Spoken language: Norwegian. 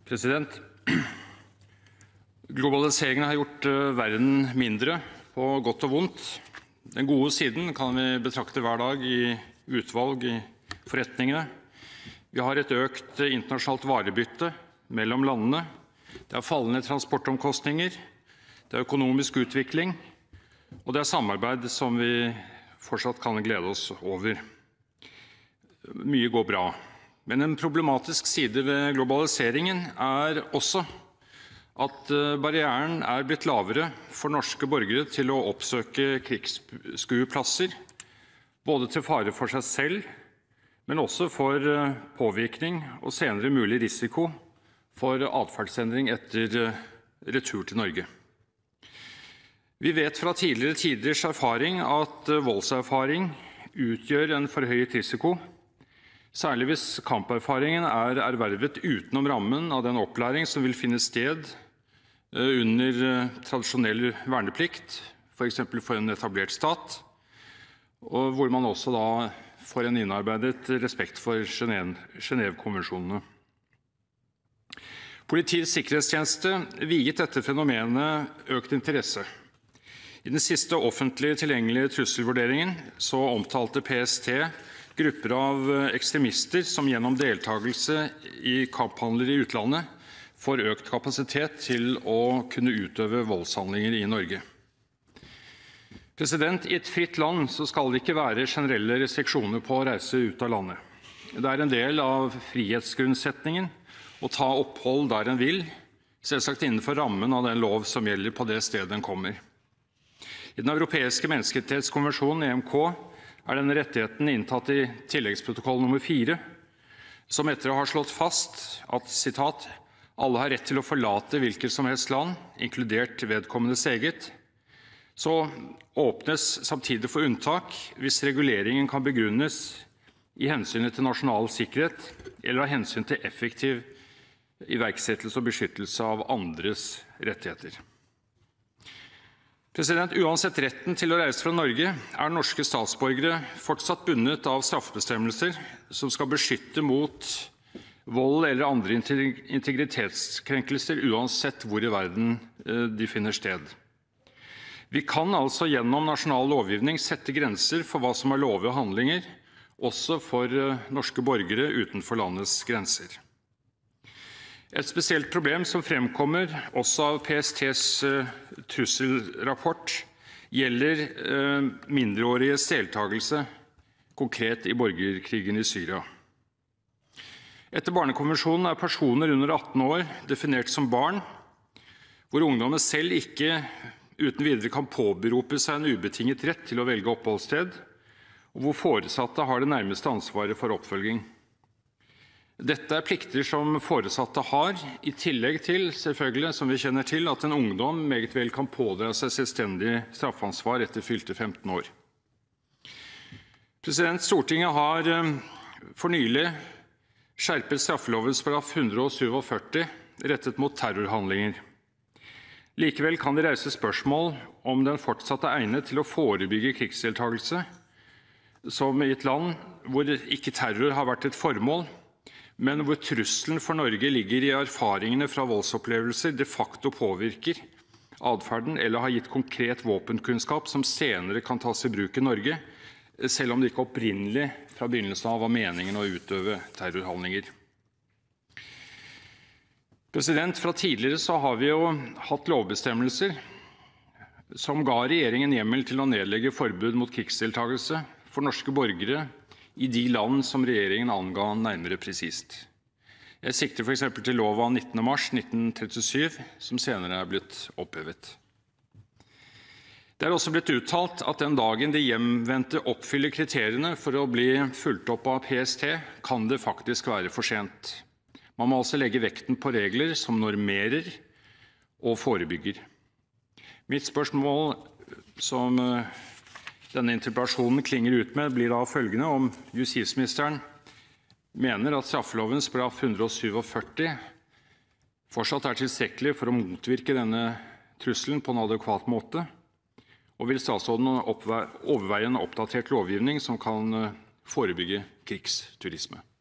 President, globaliseringen har gjort verden mindre på godt og vondt. Den gode siden kan vi betrakte hver dag i utvalg i forretningene. Vi har et økt internasjonalt varebytte mellom landene. Det er fallende transportomkostninger. Det er økonomisk utvikling. Og det er samarbeid som vi fortsatt kan glede oss over. Mye går bra. Men en problematisk side ved globaliseringen er også at barrieren er blitt lavere for norske borgere til å oppsøke krigsskueplasser, både til fare for seg selv, men også for påvirkning og senere mulig risiko for atferdsendring etter retur til Norge. Vi vet fra tidligere tiders erfaring at voldserfaring utgjør en forhøyet risiko, særlig hvis kamperfaringen er ervervet utenom rammen av den opplæring som vil finne sted under tradisjonell verneplikt, for eksempel for en etablert stat, og hvor man også da får en innarbeidet respekt for Genève-konvensjonene. Politiets sikkerhetstjeneste viet dette fenomenet økt interesse. I den siste offentlig tilgjengelige trusselvurderingen så omtalte PST grupper av ekstremister som gjennom deltakelse i kamphandler i utlandet får økt kapasitet til å kunne utøve voldshandlinger i Norge. I et fritt land så skal det ikke være generelle restriksjoner på å reise ut av landet. Det er en del av frihetsgrunnsetningen å ta opphold der en vil, selvsagt innenfor rammen av den lov som gjelder på det stedet en kommer. I den europeiske menneskerettighetskonvensjonen, EMK, er denne rettigheten inntatt i tilleggsprotokoll nr. 4, som etter å ha slått fast at, sitat, «alle har rett til å forlate hvilket som helst land, inkludert vedkommendes eget», så åpnes samtidig for unntak hvis reguleringen kan begrunnes i hensynet til nasjonal sikkerhet eller av hensyn til effektiv iverksettelse og beskyttelse av andres rettigheter. Uansett retten til å reise fra Norge er norske statsborgere fortsatt bundet av straffebestemmelser som skal beskytte mot vold eller andre integritetskrenkelser uansett hvor i verden de finner sted. Vi kan altså gjennom nasjonal lovgivning sette grenser for hva som er lovlige handlinger, også for norske borgere utenfor landets grenser. Et spesielt problem som fremkommer også av PSTs trusselrapport gjelder mindreåriges deltakelse, konkret i borgerkrigen i Syria. Etter Barnekonvensjonen er personer under 18 år definert som barn, hvor ungdommen selv ikke uten videre kan påberope seg en ubetinget rett til å velge oppholdssted, og hvor foresatte har det nærmeste ansvaret for oppfølging. Dette er plikter som foresatte har, i tillegg til, selvfølgelig, som vi kjenner til, at en ungdom meget vel kan pådra seg selvstendig straffansvar etter fylte 15 år. Stortinget har for nylig skjerpet straffelovens paragraf 147 rettet mot terrorhandlinger. Likevel kan det reise spørsmål om den fortsatt er egnet til å forebygge krigsdeltakelse, som i et land hvor ikke terror har vært et formål, men hvor trusselen for Norge ligger i erfaringene fra voldsopplevelser de facto påvirker adferden eller har gitt konkret våpenkunnskap som senere kan tas i bruk i Norge, selv om det ikke opprinnelig fra begynnelsen av var meningen å utøve terrorhandlinger. Fra tidligere så har vi jo hatt lovbestemmelser som ga regjeringen hjemmel til å nedlegge forbud mot krigsdeltakelse for norske borgere i de land som regjeringen anga nærmere presist. Jeg sikter for eksempel til lov av 19. mars 1937, som senere er blitt opphevet. Det er også blitt uttalt at den dagen de hjemvendte oppfyller kriteriene for å bli fulgt opp av PST, kan det faktisk være for sent. Man må altså legge vekten på regler som normerer og forebygger. Mitt spørsmål som denne interpellasjonen klinger ut med, blir da følgende: om justisministeren mener at straffelovens paragraf 147 fortsatt er tilstrekkelig for å motvirke denne trusselen på en adekvat måte, og vil statsråden overveie en oppdatert lovgivning som kan forebygge krigsturisme?